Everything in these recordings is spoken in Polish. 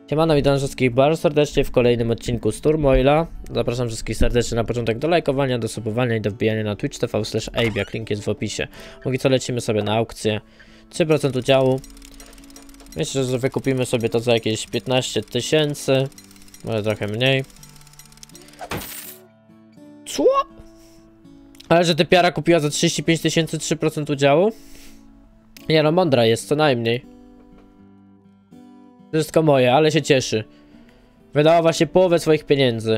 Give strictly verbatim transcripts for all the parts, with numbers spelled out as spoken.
Siemano, witam wszystkich bardzo serdecznie w kolejnym odcinku z Turmoila. Zapraszam wszystkich serdecznie na początek do lajkowania, do subowania i do wbijania na twitch kropka tv slash ejbiak, link jest w opisie. Póki co lecimy sobie na aukcję. trzy procent udziału. Myślę, że wykupimy sobie to za jakieś piętnaście tysięcy. Może trochę mniej. Co? Ale że typiara kupiła za trzydzieści pięć tysięcy trzy procent udziału? Nie no, mądra jest co najmniej. Wszystko moje, ale się cieszy. Wydała właśnie połowę swoich pieniędzy.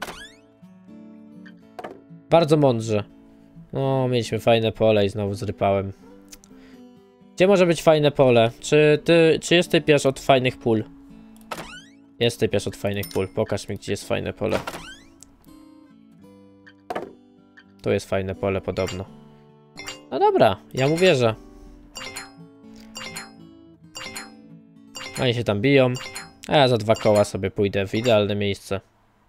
Bardzo mądrze. No, mieliśmy fajne pole i znowu zrypałem. Gdzie może być fajne pole? Czy ty, czy jest typiarz od fajnych pól? Jest typiarz od fajnych pól. Pokaż mi, gdzie jest fajne pole. Tu jest fajne pole podobno. No dobra, ja mu wierzę. Oni się tam biją, a ja za dwa koła sobie pójdę w idealne miejsce.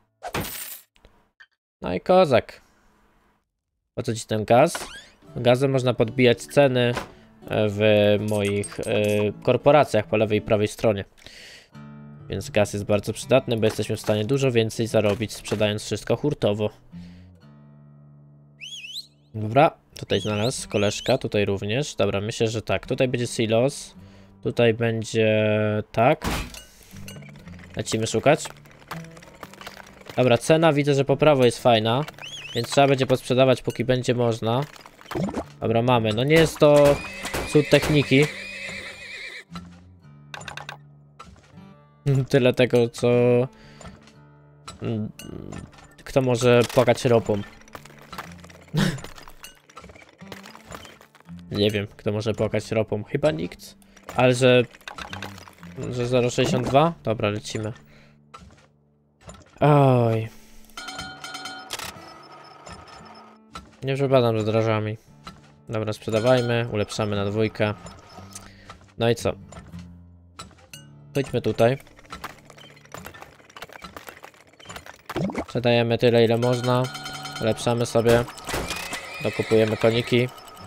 No i kozak. Po co ci ten gaz? Gazem można podbijać ceny w moich y, korporacjach po lewej i prawej stronie. Więc gaz jest bardzo przydatny, bo jesteśmy w stanie dużo więcej zarobić, sprzedając wszystko hurtowo. Dobra, tutaj znalazł koleżka, tutaj również. Dobra, myślę, że tak. Tutaj będzie silos. Tutaj będzie tak. Lecimy szukać. Dobra, cena widzę, że po prawo jest fajna, więc trzeba będzie posprzedawać, póki będzie można. Dobra, mamy. No nie jest to cud techniki. Tyle tego, co... Kto może płakać ropą? Nie wiem, kto może płakać ropą. Chyba nikt. Ale że... Że zero przecinek sześćdziesiąt dwa? Dobra, lecimy. Oj. Nie przepadam z drażami. Dobra, sprzedawajmy, ulepszamy na dwójkę. No i co? Pójdźmy tutaj. Sprzedajemy tyle, ile można. Ulepszamy sobie. Dokupujemy koniki.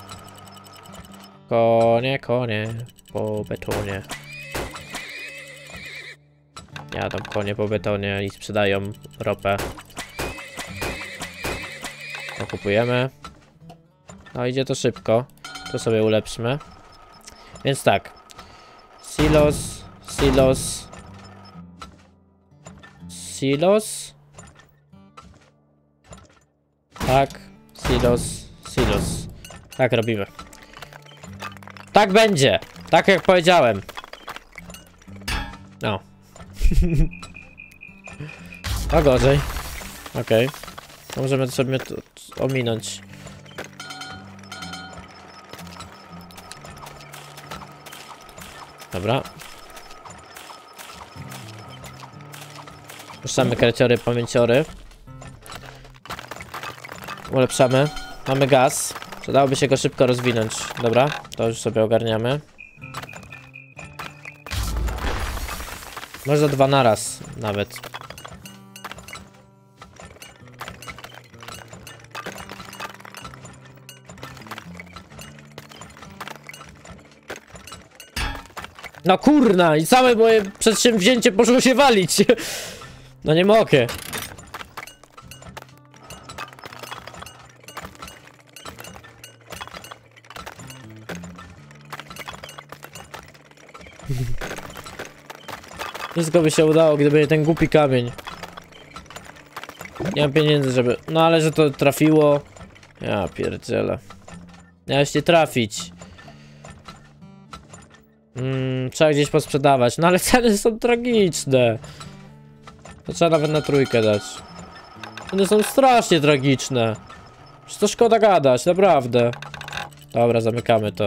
Konie, konie. Po betonie. Jadą konie po betonie i sprzedają ropę. Kupujemy. No idzie to szybko. To sobie ulepszmy. Więc tak. Silos. Silos. Silos. Tak. Silos. Silos. Tak robimy. Tak będzie. Tak jak powiedziałem. No. A gorzej. Okej. Okay. Możemy sobie to ominąć. Dobra. Puszczamy kreciory, pamięciory. Ulepszamy. Mamy gaz. Przydałoby się go szybko rozwinąć. Dobra, to już sobie ogarniamy. Może dwa naraz nawet. No kurna, i całe moje przedsięwzięcie poszło się walić. No nie mogę. Wszystko by się udało, gdyby nie ten głupi kamień. Nie mam pieniędzy, żeby... No ale że to trafiło... Ja pierdzielę. Miałeś nie trafić. Hmm, trzeba gdzieś posprzedawać. No ale ceny są tragiczne. To trzeba nawet na trójkę dać. Ceny są strasznie tragiczne. Przecież to szkoda gadać, naprawdę. Dobra, zamykamy to.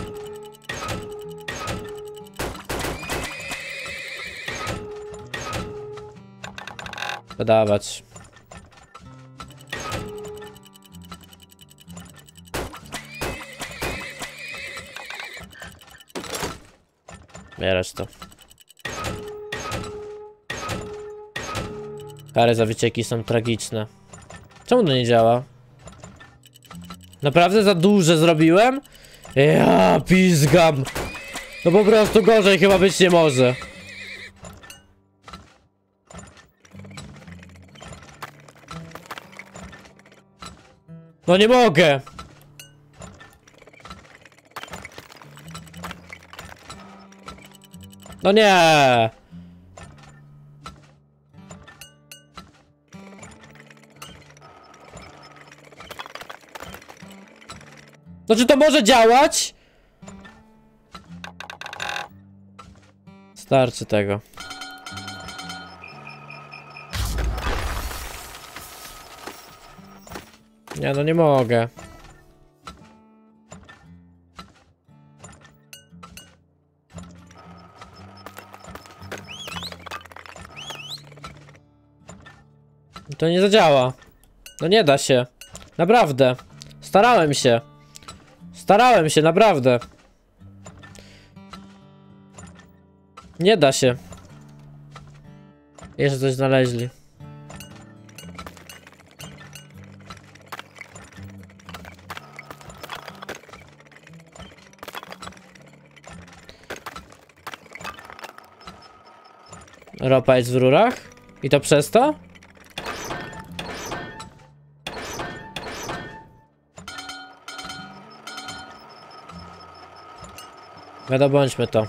Podawać. Bierać to. Kary za wycieki są tragiczne. Czemu to nie działa? Naprawdę za duże zrobiłem? Ja pizgam. No po prostu gorzej chyba być nie może. No nie mogę! No nie! No czy to może działać? Starczy tego. Nie, no nie mogę. To nie zadziała. No nie da się. Naprawdę. Starałem się. Starałem się, naprawdę. Nie da się. Jeszcze coś znaleźli. Ropa jest w rurach? I to przez to? Wydobądźmy to.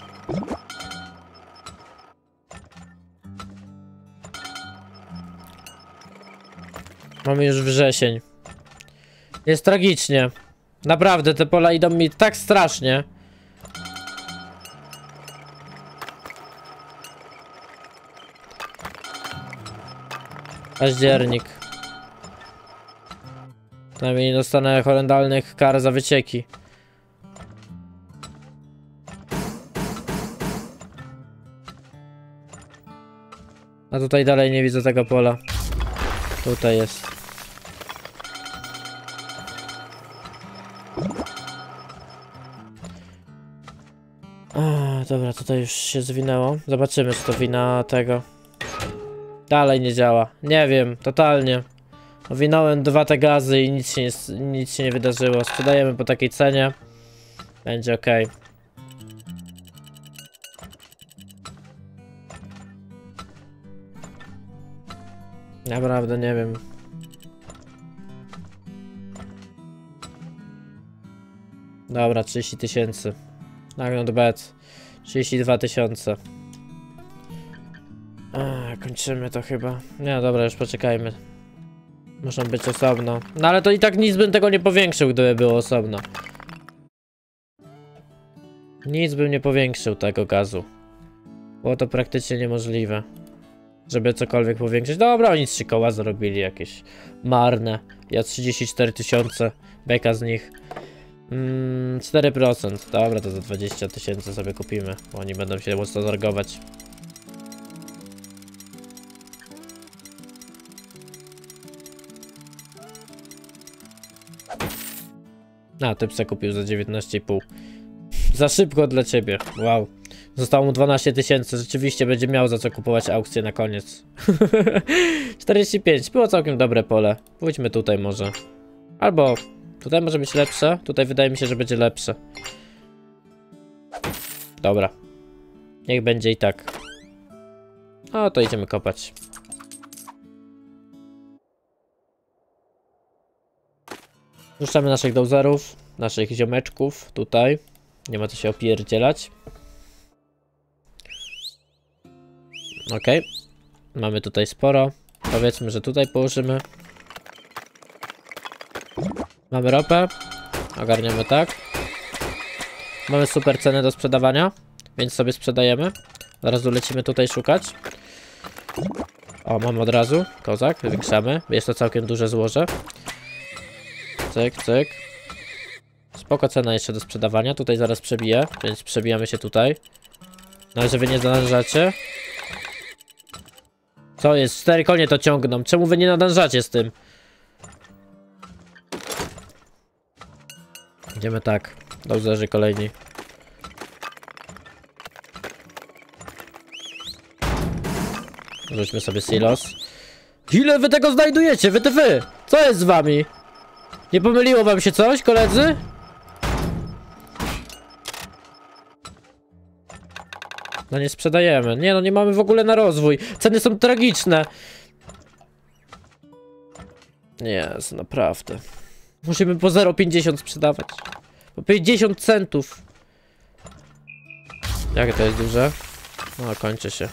Mamy już wrzesień. Jest tragicznie. Naprawdę, te pola idą mi tak strasznie. Październik. Przynajmniej nie dostanę horrendalnych kar za wycieki. A tutaj dalej nie widzę tego pola. Tutaj jest. A, dobra, tutaj już się zwinęło. Zobaczymy, czy to wina tego. Dalej nie działa. Nie wiem, totalnie. Owinąłem dwa te gazy i nic się nie, nic się nie wydarzyło. Sprzedajemy po takiej cenie. Będzie ok. Naprawdę nie wiem. Dobra, trzydzieści tysięcy. Not bad. trzydzieści dwa tysiące. Kończymy to chyba. Nie, dobra, już poczekajmy. Muszą być osobno. No ale to i tak nic bym tego nie powiększył, gdyby było osobno. Nic bym nie powiększył tego gazu. Było to praktycznie niemożliwe, żeby cokolwiek powiększyć. Dobra, oni trzy koła zarobili jakieś marne. Ja trzydzieści cztery tysiące. Beka z nich. Mm, cztery procent. Dobra, to za dwadzieścia tysięcy sobie kupimy. Bo oni będą się mocno targować. A, typ se kupił za dziewiętnaście i pół. Za szybko dla ciebie. Wow. Zostało mu dwanaście tysięcy. Rzeczywiście będzie miał za co kupować aukcję na koniec. czterdzieści pięć. Było całkiem dobre pole. Pójdźmy tutaj może. Albo tutaj może być lepsze. Tutaj wydaje mi się, że będzie lepsze. Dobra. Niech będzie i tak. O, to idziemy kopać. Puszczamy naszych dozerów, naszych ziomeczków tutaj. Nie ma co się opierdzielać. Ok. Mamy tutaj sporo. Powiedzmy, że tutaj położymy. Mamy ropę. Ogarniamy tak. Mamy super cenę do sprzedawania, więc sobie sprzedajemy. Od razu lecimy tutaj szukać. O, mamy od razu. Kozak, wywiększamy. Jest to całkiem duże złoże. Cyk, cyk. Spoko cena jeszcze do sprzedawania. Tutaj zaraz przebiję, więc przebijamy się tutaj. No ale że wy nie nadążacie. Co jest? Cztery konie to ciągną. Czemu wy nie nadążacie z tym? Idziemy tak. Dozerzy kolejni. Rzućmy sobie silos. Ile wy tego znajdujecie? Wy ty wy! Co jest z wami? Nie pomyliło wam się coś, koledzy? No nie sprzedajemy. Nie no, nie mamy w ogóle na rozwój. Ceny są tragiczne. Nie, naprawdę. Musimy po zero przecinek pięćdziesiąt sprzedawać. Po pięćdziesiąt centów. Jakie to jest duże? No, kończy się.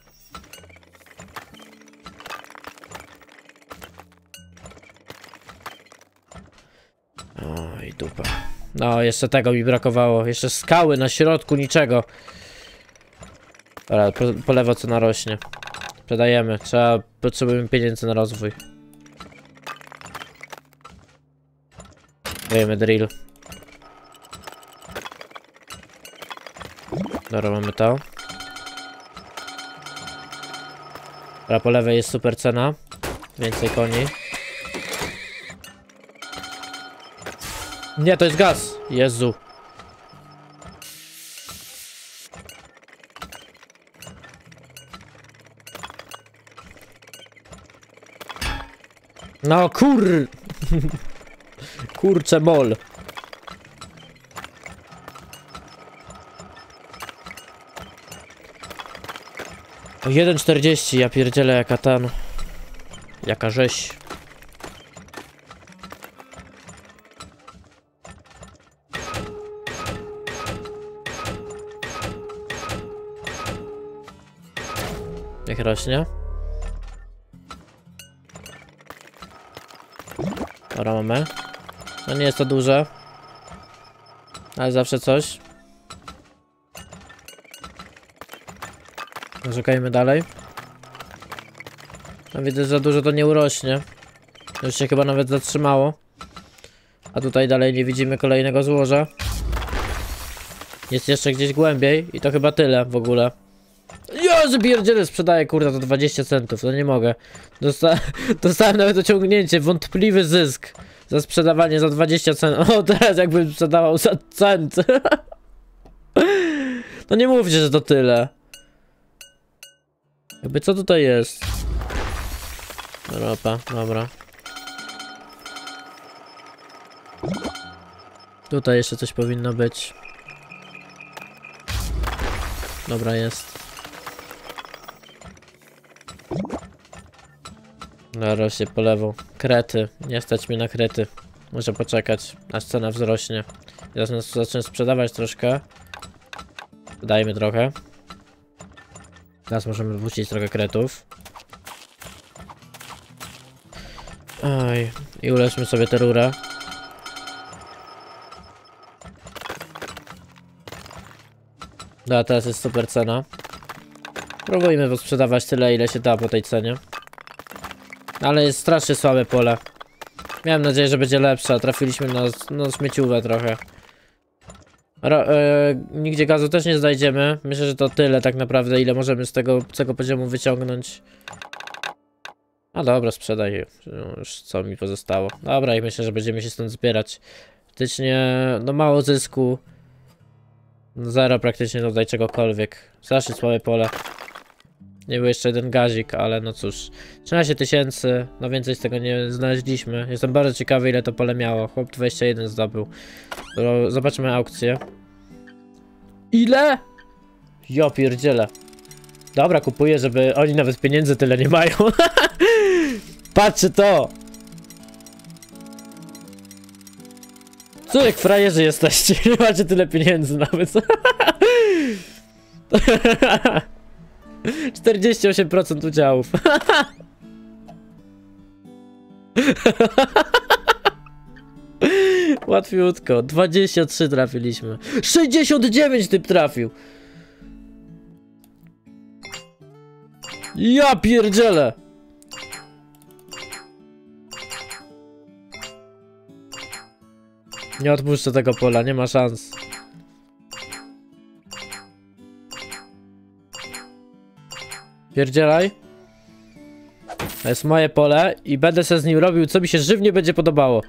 Oj, dupa. No, jeszcze tego mi brakowało. Jeszcze skały na środku, niczego. Dobra, po, po lewo co narośnie. Sprzedajemy. Trzeba, potrzebujemy pieniędzy na rozwój. Dajemy drill. Dobra, mamy to. Dobra, po lewej jest super cena. Więcej koni. Nie, to jest gaz. Jezu. No kur... Kurcze mol. O jeden czterdzieści, ja pierdzielę jaka ten... Jaka rzeź. Niech rośnie. Dobra, mamy. No nie jest to duże. Ale zawsze coś. Szukajmy dalej. No widzę, że za dużo to nie urośnie. Już się chyba nawet zatrzymało. A tutaj dalej nie widzimy kolejnego złoża. Jest jeszcze gdzieś głębiej i to chyba tyle w ogóle. Jezu, pierdzielę, sprzedaję, kurde, to dwadzieścia centów, no nie mogę. Dosta dostałem nawet ociągnięcie, wątpliwy zysk za sprzedawanie za dwadzieścia centów. O, teraz jakbym sprzedawał za cent. No nie mówcie, że to tyle. Jakby co tutaj jest? Ropa, dobra. Tutaj jeszcze coś powinno być. Dobra, jest. Dobra, się po lewo. Krety. Nie stać mnie na krety. Muszę poczekać, aż cena wzrośnie. Teraz zacznę sprzedawać troszkę. Dajmy trochę. Teraz możemy wrócić trochę kretów. Oj. I uleczmy sobie tę rurę. No, teraz jest super cena. Próbujmy sprzedawać tyle, ile się da po tej cenie. Ale jest strasznie słabe pole. Miałem nadzieję, że będzie lepsze, a trafiliśmy na, na śmieciówę trochę. Ro, e, nigdzie gazu też nie znajdziemy. Myślę, że to tyle tak naprawdę, ile możemy z tego, z tego poziomu wyciągnąć. A dobra, sprzedaj. Już co mi pozostało. Dobra, i myślę, że będziemy się stąd zbierać. Faktycznie, no mało zysku. No zero praktycznie tutaj czegokolwiek. Strasznie słabe pole. Nie był jeszcze jeden gazik, ale no cóż. trzynaście tysięcy, no więcej z tego nie znaleźliśmy. Jestem bardzo ciekawy, ile to pole miało. Chłop dwadzieścia jeden zdobył. Zobaczmy aukcję. Ile? Jo pierdzielę. Dobra, kupuję, żeby oni nawet pieniędzy tyle nie mają. Patrzcie to! Co jak frajerzy jesteście? Nie macie tyle pieniędzy nawet. czterdzieści osiem procent udziałów. Łatwiutko. dwadzieścia trzy trafiliśmy. sześćdziesiąt dziewięć typ trafił. Ja pierdzielę. Nie odpuszczę tego pola, nie ma szans. Pierdzielaj. To jest moje pole i będę sobie z nim robił, co mi się żywnie będzie podobało.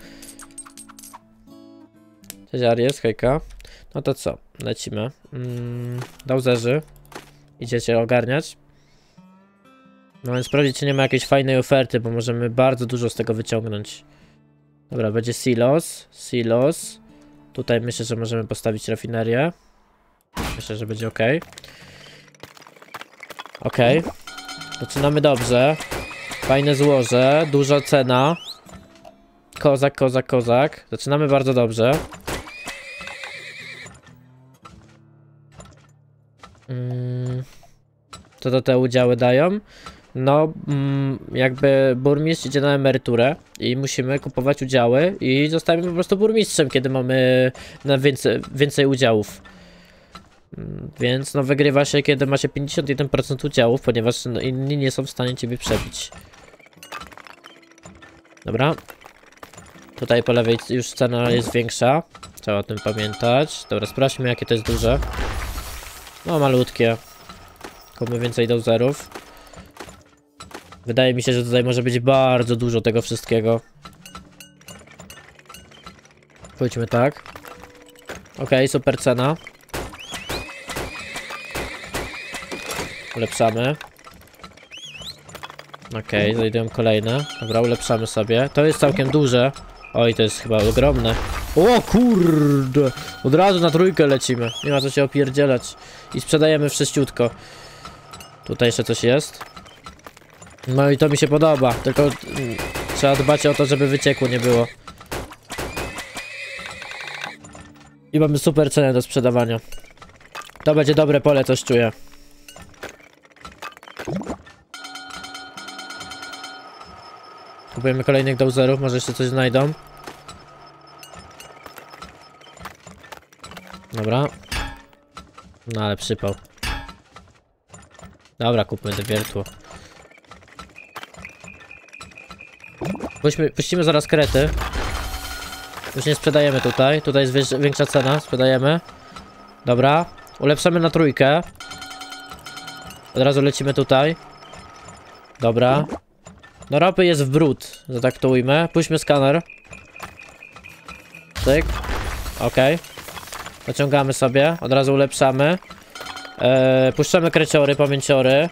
Cześć Aries, hejka. No to co? Lecimy. Mm, Dowserzy. Idziecie ogarniać. No więc sprawdzić, czy nie ma jakiejś fajnej oferty, bo możemy bardzo dużo z tego wyciągnąć. Dobra, będzie silos. Silos. Tutaj myślę, że możemy postawić rafinerię. Myślę, że będzie ok. Ok. Zaczynamy dobrze. Fajne złoże. Duża cena. Kozak, kozak, kozak. Zaczynamy bardzo dobrze. Mm, co to te udziały dają? No, mm, jakby burmistrz idzie na emeryturę i musimy kupować udziały i zostajemy po prostu burmistrzem, kiedy mamy na więcej, więcej udziałów. Mm, więc no wygrywa się, kiedy ma się pięćdziesiąt jeden procent udziałów, ponieważ no, inni nie są w stanie ciebie przebić. Dobra. Tutaj po lewej już cena jest większa. Trzeba o tym pamiętać. Dobra, sprawdźmy, jakie to jest duże. No, malutkie. Kupmy więcej dozerów. Wydaje mi się, że tutaj może być bardzo dużo tego wszystkiego. Pójdźmy tak. Ok, super cena. Ulepszamy. Ok, znajdują kolejne. Dobra, ulepszamy sobie. To jest całkiem duże. Oj, to jest chyba ogromne. O kurde! Od razu na trójkę lecimy. Nie ma co się opierdzielać. I sprzedajemy wszyściutko. Tutaj jeszcze coś jest. No i to mi się podoba. Tylko mm, trzeba dbać o to, żeby wycieku nie było. I mamy super cenę do sprzedawania. To będzie dobre pole, coś czuję. Kupujemy kolejnych dozerów, może jeszcze coś znajdą. Dobra. No ale przypał. Dobra, kupmy te wiertło. Puśćmy, puścimy zaraz krety. Już nie sprzedajemy tutaj. Tutaj jest wyż, większa cena. Sprzedajemy. Dobra. Ulepszamy na trójkę. Od razu lecimy tutaj. Dobra. No ropy jest w brud, że tak to ujmę. Puśćmy skaner. Tyk. Okej. Okay. Naciągamy sobie. Od razu ulepszamy. Eee, puszczamy kreciory, pamięciory.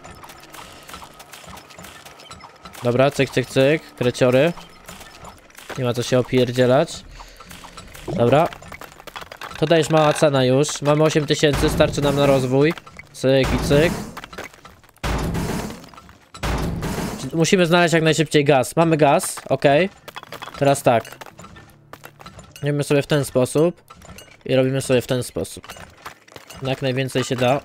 Dobra, cyk, cyk, cyk. Kreciory. Nie ma co się opierdzielać. Dobra. Tutaj już mała cena już. Mamy osiem tysięcy, starczy nam na rozwój. Cyk i cyk. Musimy znaleźć jak najszybciej gaz. Mamy gaz, ok. Teraz tak. Robimy sobie w ten sposób. I robimy sobie w ten sposób. Jak najwięcej się da.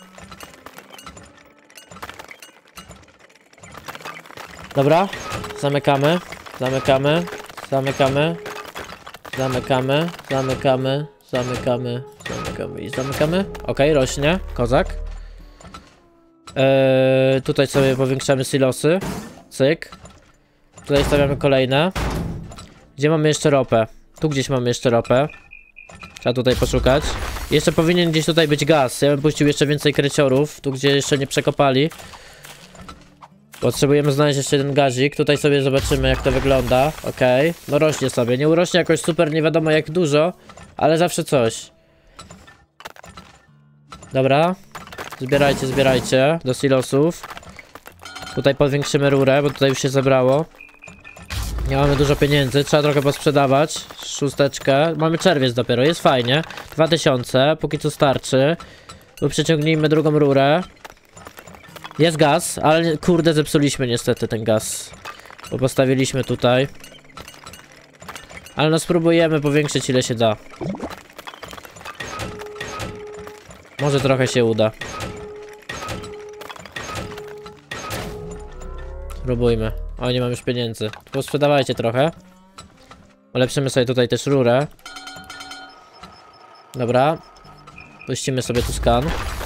Dobra. Zamykamy. Zamykamy. Zamykamy. Zamykamy. Zamykamy. Zamykamy. Zamykamy. I zamykamy. Ok, rośnie. Kozak. Eee, tutaj sobie powiększamy silosy. Cyk. Tutaj stawiamy kolejne. Gdzie mamy jeszcze ropę? Tu gdzieś mamy jeszcze ropę. Trzeba tutaj poszukać. Jeszcze powinien gdzieś tutaj być gaz. Ja bym puścił jeszcze więcej kreciorów. Tu gdzie jeszcze nie przekopali. Potrzebujemy znaleźć jeszcze jeden gazik. Tutaj sobie zobaczymy jak to wygląda. Okej. Okay. No rośnie sobie. Nie urośnie jakoś super, nie wiadomo jak dużo. Ale zawsze coś. Dobra. Zbierajcie, zbierajcie do silosów. Tutaj powiększymy rurę, bo tutaj już się zebrało. Nie mamy dużo pieniędzy, trzeba trochę posprzedawać. Szósteczkę, mamy czerwiec dopiero, jest fajnie. dwa tysiące, póki co starczy. Tu przyciągnijmy drugą rurę. Jest gaz, ale kurde zepsuliśmy niestety ten gaz. Bo postawiliśmy tutaj. Ale no spróbujemy powiększyć ile się da. Może trochę się uda. Spróbujmy. O, nie mam już pieniędzy. Posprzedawajcie trochę. Ulepszymy sobie tutaj też rurę. Dobra. Puścimy sobie tu skan.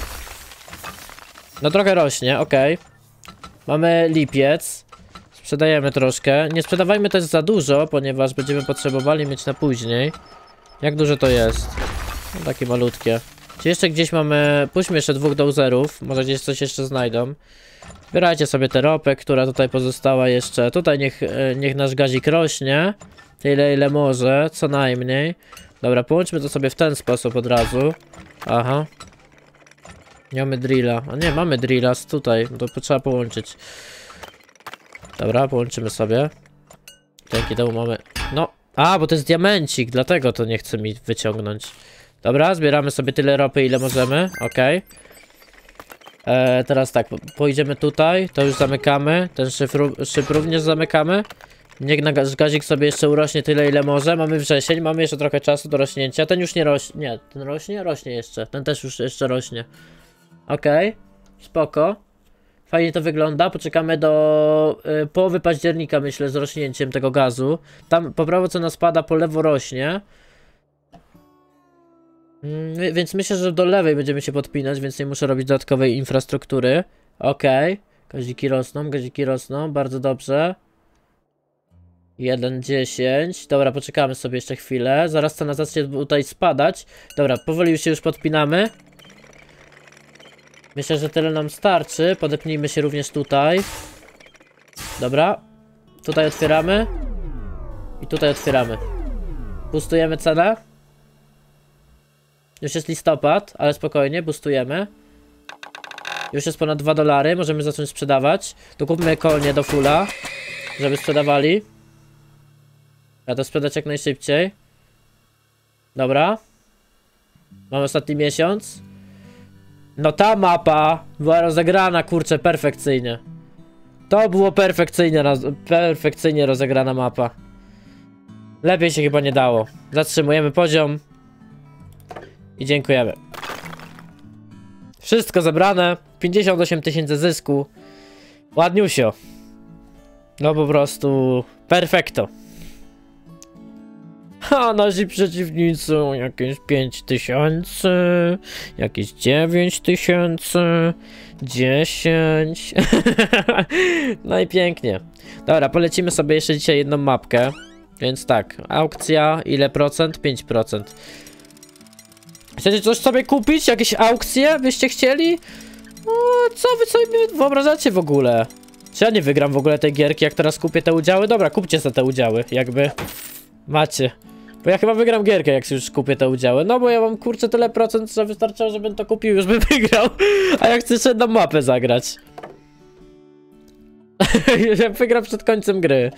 No trochę rośnie, ok. Mamy lipiec. Sprzedajemy troszkę. Nie sprzedawajmy też za dużo, ponieważ będziemy potrzebowali mieć na później. Jak duże to jest? No, takie malutkie. Czy jeszcze gdzieś mamy... Puśćmy jeszcze dwóch dozerów. Może gdzieś coś jeszcze znajdą. Zbierajcie sobie tę ropę, która tutaj pozostała jeszcze. Tutaj niech, niech nasz gazik rośnie. Tyle ile może, co najmniej. Dobra, połączmy to sobie w ten sposób od razu. Aha. Nie mamy drilla. A nie, mamy drilla z tutaj. To trzeba połączyć. Dobra, połączymy sobie. Dzięki temu mamy... No. A, bo to jest diamencik, dlatego to nie chce mi wyciągnąć. Dobra, zbieramy sobie tyle ropy, ile możemy. Okej. Okay. Eee, teraz tak, pójdziemy tutaj, to już zamykamy. Ten szyb, szyb również zamykamy. Niech na gaz gazik sobie jeszcze urośnie tyle, ile może. Mamy wrzesień, mamy jeszcze trochę czasu do rośnięcia. Ten już nie rośnie. Nie, ten rośnie? Rośnie jeszcze. Ten też już jeszcze rośnie. Okej. Okay. Spoko. Fajnie to wygląda. Poczekamy do y, połowy października, myślę, z rośnięciem tego gazu. Tam po prawo cena spada, po lewo rośnie. Mm, więc myślę, że do lewej będziemy się podpinać, więc nie muszę robić dodatkowej infrastruktury. Okej. Okay. Gaziki rosną, gaziki rosną. Bardzo dobrze. jeden dziesięć. Dobra, poczekamy sobie jeszcze chwilę. Zaraz cena zacznie tutaj spadać. Dobra, powoli już się już podpinamy. Myślę, że tyle nam starczy. Podepnijmy się również tutaj. Dobra. Tutaj otwieramy. I tutaj otwieramy. Boostujemy cenę. Już jest listopad, ale spokojnie, boostujemy. Już jest ponad dwa dolary. Możemy zacząć sprzedawać. Dokupmy konie do fulla, żeby sprzedawali. A to sprzedać jak najszybciej. Dobra. Mamy ostatni miesiąc. No ta mapa była rozegrana, kurczę, perfekcyjnie. To było perfekcyjnie, perfekcyjnie rozegrana mapa. Lepiej się chyba nie dało. Zatrzymujemy poziom. I dziękujemy. Wszystko zebrane. pięćdziesiąt osiem tysięcy zysku. Ładniusio. No po prostu perfekto. A nasi przeciwnicy jakieś pięć tysięcy, jakieś dziewięć tysięcy, dziesięć. No i pięknie. Dobra, polecimy sobie jeszcze dzisiaj jedną mapkę. Więc tak, aukcja, ile procent? pięć procent. Chcecie coś sobie kupić? Jakieś aukcje byście chcieli? No, co wy sobie wyobrażacie w ogóle? Czy ja nie wygram w ogóle tej gierki, jak teraz kupię te udziały? Dobra, kupcie sobie te udziały, jakby macie. Bo ja chyba wygram gierkę, jak już kupię te udziały. No bo ja mam, kurczę, tyle procent, że wystarczało, żebym to kupił, już bym wygrał. A ja chcę jeszcze jedną mapę zagrać. Ja wygram przed końcem gry.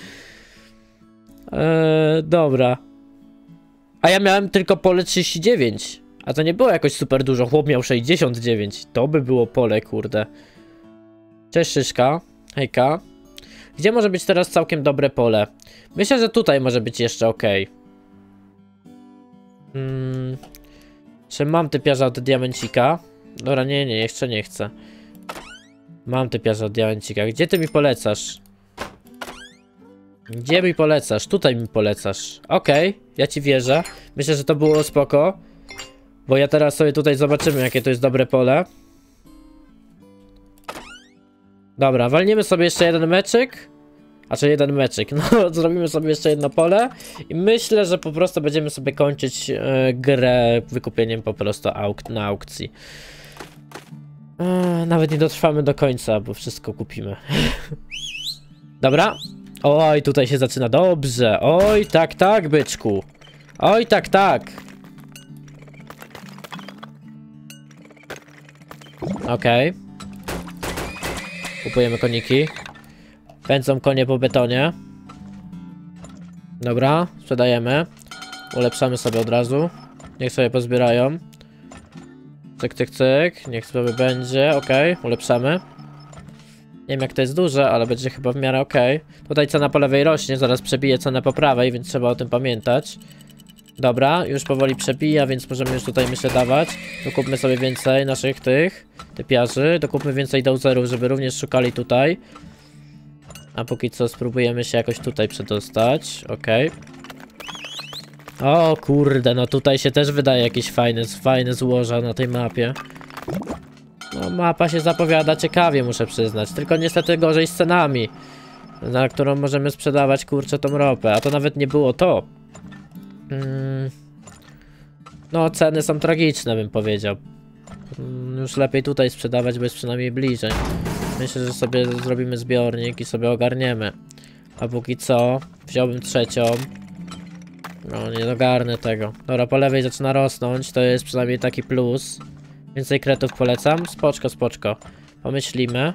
Eee, dobra. A ja miałem tylko pole trzydzieści dziewięć. A to nie było jakoś super dużo. Chłop miał sześćdziesiąt dziewięć. To by było pole, kurde. Cześć Szyszka. Hejka. Gdzie może być teraz całkiem dobre pole? Myślę, że tutaj może być jeszcze ok. Hmm. Czy mam typiarza od diamencika? Dobra, nie, nie, jeszcze nie chcę. Mam typiarza od diamencika. Gdzie ty mi polecasz? Gdzie mi polecasz? Tutaj mi polecasz. Okej, okay, ja ci wierzę. Myślę, że to było spoko. Bo ja teraz sobie tutaj zobaczymy, jakie to jest dobre pole. Dobra, walniemy sobie jeszcze jeden meczyk. A czy jeden meczyk. No, zrobimy sobie jeszcze jedno pole. I myślę, że po prostu będziemy sobie kończyć e, grę wykupieniem po prostu auk na aukcji. E, nawet nie dotrwamy do końca, bo wszystko kupimy. Dobra. Oj, tutaj się zaczyna dobrze. Oj, tak, tak, byczku. Oj, tak, tak. Okej. Okay. Kupujemy koniki. Pędzą konie po betonie. Dobra, sprzedajemy. Ulepszamy sobie od razu. Niech sobie pozbierają. Cyk, cyk, cyk. Niech sobie będzie. Okej, okay. Ulepszamy. Nie wiem jak to jest duże, ale będzie chyba w miarę okej. Okay. Tutaj cena po lewej rośnie, zaraz przebije cenę po prawej, więc trzeba o tym pamiętać. Dobra, już powoli przebija, więc możemy już tutaj myślę dawać. Dokupmy sobie więcej naszych tych typiarzy. Dokupmy więcej dozerów, żeby również szukali tutaj. A póki co spróbujemy się jakoś tutaj przedostać. Okej. Okay. O kurde, no tutaj się też wydaje jakieś fajne, fajne złoża na tej mapie. No mapa się zapowiada ciekawie, muszę przyznać. Tylko niestety gorzej z cenami, na którą możemy sprzedawać, kurczę, tą ropę. A to nawet nie było to. Hmm. No ceny są tragiczne, bym powiedział. Hmm, już lepiej tutaj sprzedawać, bo jest przynajmniej bliżej. Myślę, że sobie zrobimy zbiornik i sobie ogarniemy. A póki co wziąłbym trzecią. No nie ogarnę tego. Dobra, po lewej zaczyna rosnąć, to jest przynajmniej taki plus. Więcej kretów polecam. Spoczko, spoczko. Pomyślimy.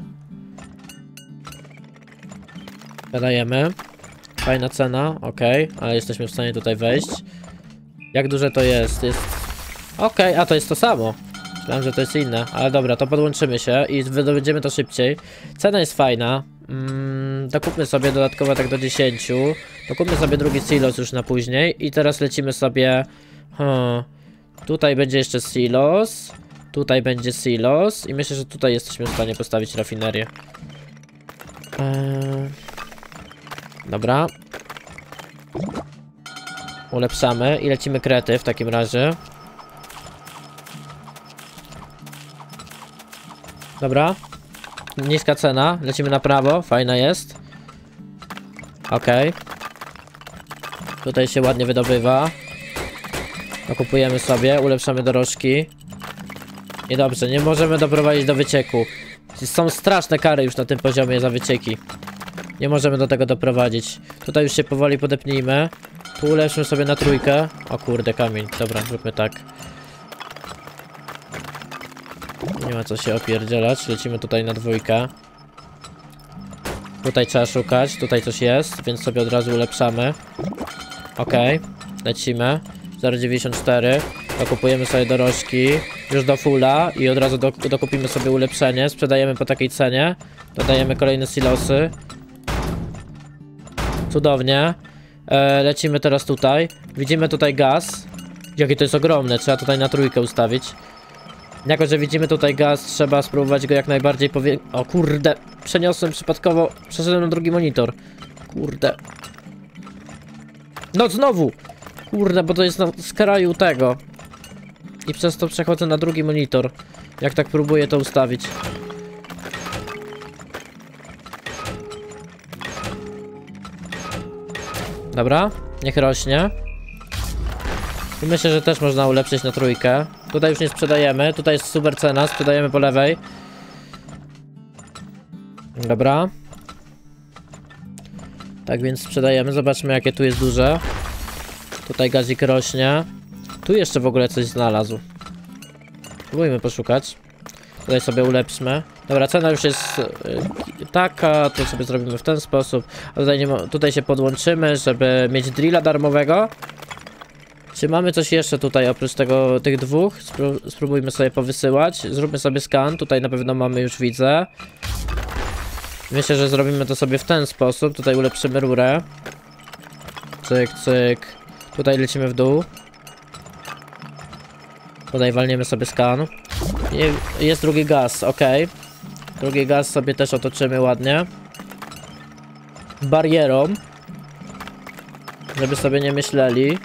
Wydajemy. Fajna cena, ok, ale jesteśmy w stanie tutaj wejść. Jak duże to jest? Jest... Ok, a to jest to samo. Myślałem, że to jest inne, ale dobra, to podłączymy się i wydobędziemy to szybciej. Cena jest fajna. Mm, dokupmy sobie dodatkowo tak do dziesięciu. Dokupmy sobie drugi silos już na później. I teraz lecimy sobie... Hmm, tutaj będzie jeszcze silos. Tutaj będzie silos. I myślę, że tutaj jesteśmy w stanie postawić rafinerię. Eee... Dobra. Ulepszamy i lecimy krety w takim razie. Dobra. Niska cena, lecimy na prawo, fajna jest. Okej. Okay. Tutaj się ładnie wydobywa. Okupujemy sobie, ulepszamy dorożki. I dobrze, nie możemy doprowadzić do wycieku. Są straszne kary już na tym poziomie za wycieki. Nie możemy do tego doprowadzić. Tutaj już się powoli podepnijmy. Tu ulepszymy sobie na trójkę. O kurde, kamień. Dobra, zróbmy tak. Nie ma co się opierdzielać. Lecimy tutaj na dwójkę. Tutaj trzeba szukać. Tutaj coś jest, więc sobie od razu ulepszamy. Okej. Okay. Lecimy. zero dziewięćdziesiąt cztery. Dokupujemy sobie dorożki. Już do fulla. I od razu do, dokupimy sobie ulepszenie. Sprzedajemy po takiej cenie. Dodajemy kolejne silosy. Cudownie. E, lecimy teraz tutaj. Widzimy tutaj gaz. Jakie to jest ogromne. Trzeba tutaj na trójkę ustawić. Jako, że widzimy tutaj gaz, trzeba spróbować go jak najbardziej powie... O kurde, przeniosłem przypadkowo, przeszedłem na drugi monitor. Kurde. No znowu! Kurde, bo to jest na skraju tego. I przez to przechodzę na drugi monitor. Jak tak próbuję to ustawić. Dobra, niech rośnie. I myślę, że też można ulepszyć na trójkę. Tutaj już nie sprzedajemy. Tutaj jest super cena. Sprzedajemy po lewej. Dobra. Tak więc sprzedajemy. Zobaczmy, jakie tu jest duże. Tutaj gazik rośnie. Tu jeszcze w ogóle coś znalazł. Spróbujmy poszukać. Tutaj sobie ulepszmy. Dobra, cena już jest yy, taka. To sobie zrobimy w ten sposób. A tutaj, nie tutaj się podłączymy, żeby mieć drilla darmowego. Czy mamy coś jeszcze tutaj oprócz tego, tych dwóch? Spró spróbujmy sobie powysyłać. Zróbmy sobie skan. Tutaj na pewno mamy, już widzę. Myślę, że zrobimy to sobie w ten sposób. Tutaj ulepszymy rurę. Cyk, cyk. Tutaj lecimy w dół. Tutaj walniemy sobie skan. I jest drugi gaz, ok. Drugi gaz sobie też otoczymy ładnie. Barierą. Żeby sobie nie myśleli.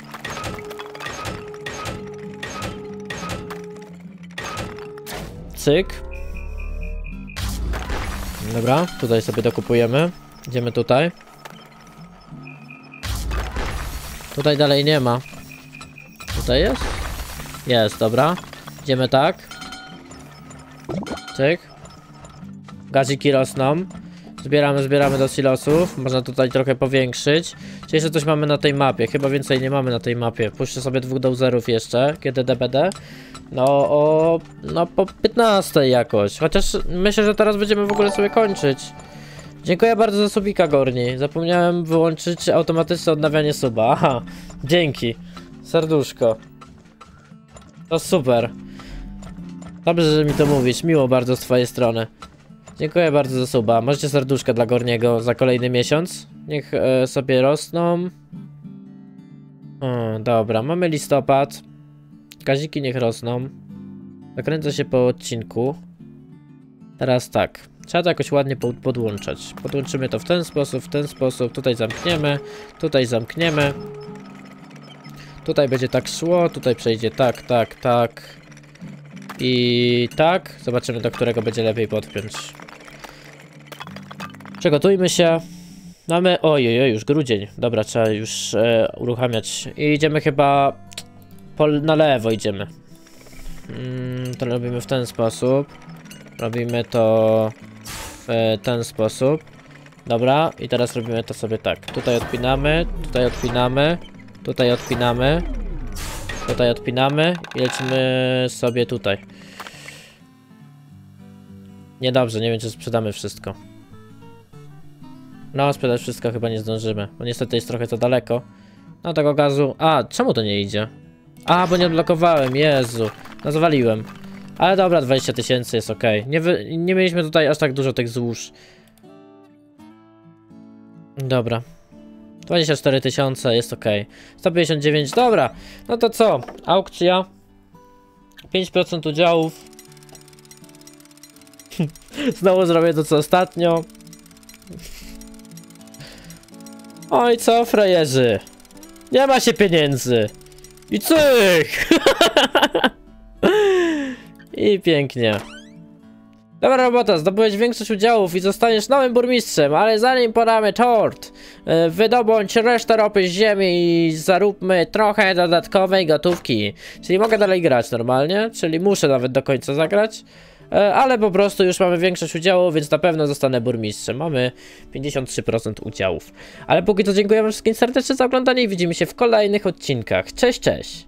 Cyk. Dobra, tutaj sobie dokupujemy. Idziemy tutaj. Tutaj dalej nie ma. Tutaj jest? Jest, dobra. Idziemy tak. Cyk. Gaziki rosną. Zbieramy, zbieramy do silosów. Można tutaj trochę powiększyć. Czy jeszcze coś mamy na tej mapie? Chyba więcej nie mamy na tej mapie. Puszczę sobie dwóch dozerów jeszcze. Kiedy D B D? No o... No po piętnastej jakoś. Chociaż myślę, że teraz będziemy w ogóle sobie kończyć. Dziękuję bardzo za subika, Gorni. Zapomniałem wyłączyć automatyczne odnawianie suba. Aha, dzięki. Serduszko. To super. Dobrze, że mi to mówisz. Miło bardzo z twojej strony. Dziękuję bardzo za suba. Możecie serduszka dla Gorniego za kolejny miesiąc. Niech e, sobie rosną. O, dobra, mamy listopad. Gaziki niech rosną. Zakręcę się po odcinku. Teraz tak. Trzeba to jakoś ładnie podłączać. Podłączymy to w ten sposób, w ten sposób. Tutaj zamkniemy. Tutaj zamkniemy. Tutaj będzie tak szło. Tutaj przejdzie tak, tak, tak. I tak. Zobaczymy, do którego będzie lepiej podpiąć. Przygotujmy się. Mamy... Ojej, już grudzień. Dobra, trzeba już e, uruchamiać. I idziemy chyba... Po, na lewo idziemy. Mm, to robimy w ten sposób. Robimy to w ten sposób. Dobra, i teraz robimy to sobie tak. Tutaj odpinamy, tutaj odpinamy, tutaj odpinamy, tutaj odpinamy i lecimy sobie tutaj. Niedobrze, nie wiem, czy sprzedamy wszystko. No, sprzedać wszystko chyba nie zdążymy, bo niestety jest trochę za daleko. No, tego gazu... A, czemu to nie idzie? A, bo nie odblokowałem, Jezu. No, zawaliłem. Ale dobra, dwadzieścia tysięcy jest ok. Nie, wy... nie mieliśmy tutaj aż tak dużo tych złóż. Dobra. dwadzieścia cztery tysiące, jest ok. sto pięćdziesiąt dziewięć, dobra. No to co? Aukcja. pięć procent udziałów. Znowu zrobię to co ostatnio. Oj, co frajerzy? Nie ma się pieniędzy. I cyk! I pięknie. Dobra robota, zdobyłeś większość udziałów i zostaniesz nowym burmistrzem, ale zanim podamy tort, wydobądź resztę ropy z ziemi i zaróbmy trochę dodatkowej gotówki. Czyli mogę dalej grać normalnie, czyli muszę nawet do końca zagrać, ale po prostu już mamy większość udziałów, więc na pewno zostanę burmistrzem. Mamy pięćdziesiąt trzy procent udziałów. Ale póki co dziękujemy wszystkim serdecznie za oglądanie i widzimy się w kolejnych odcinkach. Cześć, cześć!